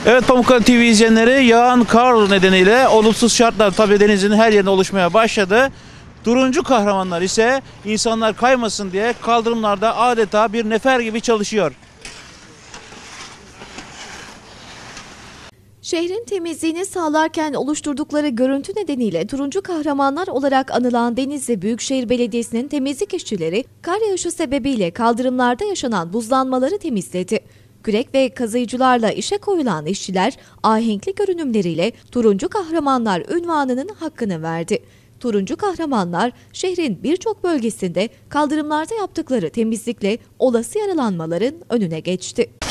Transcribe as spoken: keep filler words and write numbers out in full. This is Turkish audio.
Evet, Pamukkale T V izleyenleri, yağan kar nedeniyle olumsuz şartlar tabii denizin her yerine oluşmaya başladı. Turuncu kahramanlar ise insanlar kaymasın diye kaldırımlarda adeta bir nefer gibi çalışıyor. Şehrin temizliğini sağlarken oluşturdukları görüntü nedeniyle turuncu kahramanlar olarak anılan Denizli Büyükşehir Belediyesi'nin temizlik işçileri kar yağışı sebebiyle kaldırımlarda yaşanan buzlanmaları temizledi. Kürek ve kazıyıcılarla işe koyulan işçiler ahenkli görünümleriyle turuncu kahramanlar unvanının hakkını verdi. Turuncu kahramanlar şehrin birçok bölgesinde kaldırımlarda yaptıkları temizlikle olası yaralanmaların önüne geçti.